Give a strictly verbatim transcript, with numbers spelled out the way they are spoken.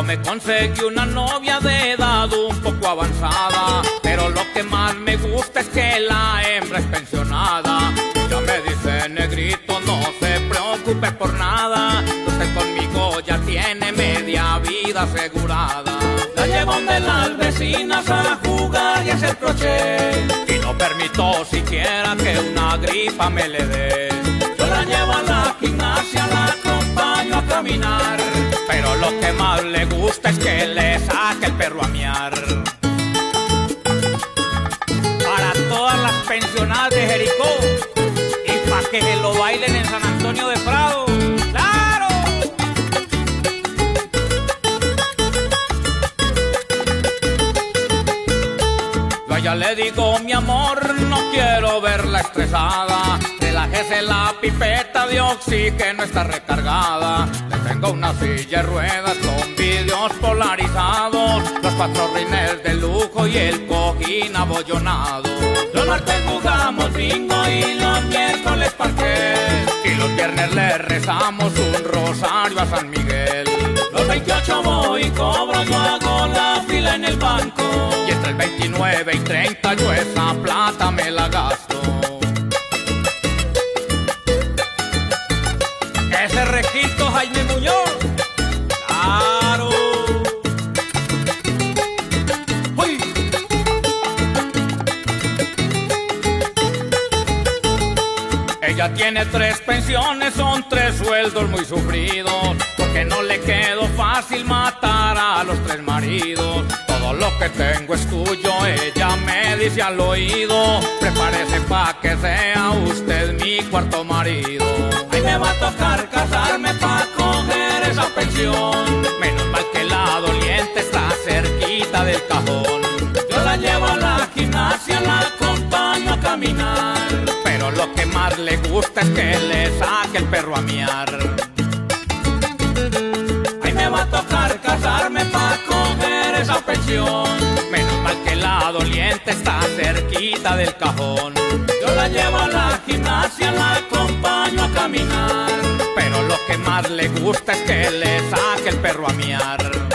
Yo me conseguí una novia de edad un poco avanzada, pero lo que más me gusta es que la hembra es pensionada. Ya me dice: negrito, no se preocupe por nada, usted conmigo ya tiene media vida asegurada. La llevo donde las vecinas a jugar y a hacer crochet, y no permito siquiera que una gripa me le dé. Yo la llevo a la gimnasia, la acompaño a caminar, pero lo que más le gusta es que le saque el perro a miar. Para todas las pensionadas de Jericó, y pa' que se lo bailen en San Antonio de Prado. ¡Claro! Yo a ella le digo: mi amor, no quiero verla estresada, relájese, la pipeta de oxígeno está recargada. Le tengo una silla de ruedas con vidrios polarizados, los cuatro rines de lujo y el cojín abollonado. Los martes jugamos bingo y los miércoles parqués, y los viernes le rezamos un rosario a San Miguel. Los veintiocho voy y cobro, yo hago la fila en el banco, y entre el veintinueve y treinta yo esa plata me la gasto. Ese registro Jaime Muñoz, claro. ¡Uy! Ella tiene tres pensiones, son tres sueldos muy sufridos, porque no le quedó fácil matar a los tres maridos. Todo lo que tengo es tuyo, ella me dice al oído, prepárese pa' que sea usted mi cuarto marido. Ay, me va a tocar casarme pa' coger esa pensión, menos mal que la doliente está cerquita del cajón. Yo la llevo a la gimnasia, la acompaño a caminar, pero lo que más le gusta es que le saque el perro a miar. Ay, me va a tocar casarme pa' coger esa pensión, menos mal que la doliente está cerquita del cajón. Yo la llevo a la gimnasia, la acompaño a caminar, pero lo que más le gusta es que le saque el perro a miar.